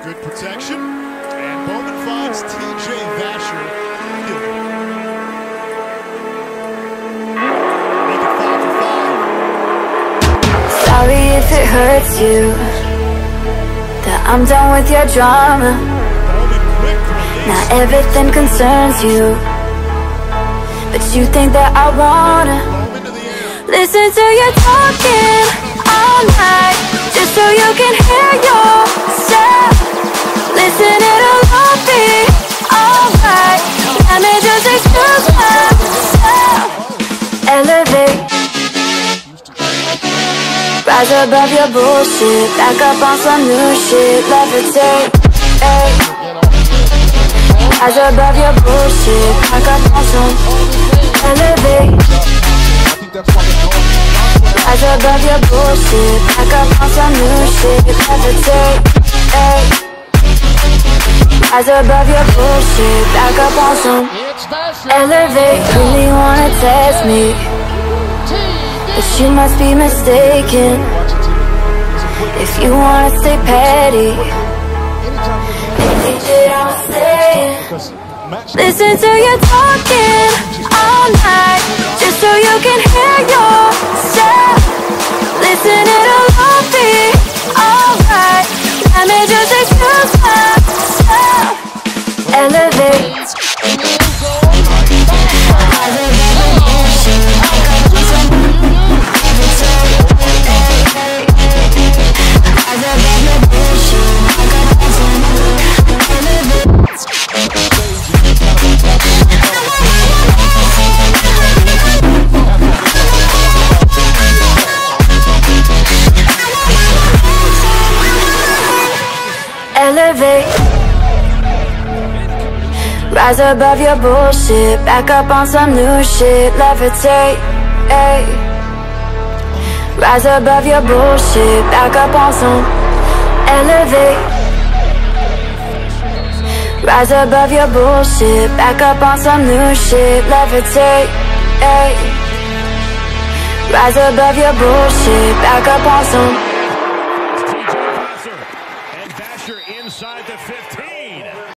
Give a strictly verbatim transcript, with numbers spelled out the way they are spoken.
Good protection. And Bowman finds T J Vasher. Make it five for five. Sorry if it hurts you that I'm done with your drama. Now everything concerns you, but you think that I wanna listen to you talking all night, just so you can hear yourself. Listen, it'll all be alright. Let me just excuse myself. Elevate, rise above your bullshit, back up on some new shit. Levitate, ay. Rise above your bullshit, back up on some. Elevate, rise above your bullshit, back up on some new shit. Levitate, ay. Rise above your bullshit, back up on some. Elevate, really wanna test me, but you must be mistaken. If you wanna stay petty, maybe you don't stay. Listen to you talking all night, just so you can hear yourself. Listen, it'll all be alright. Let me just excuse myself. Elevate. Elevate, rise above your bullshit, back up on some new shit. Levitate, ay. Rise above your bullshit, back up on some. Elevate, rise above your bullshit, back up on some new shit. Levitate, ay. Rise above your bullshit, back up on some. And Vasher inside the fifteen.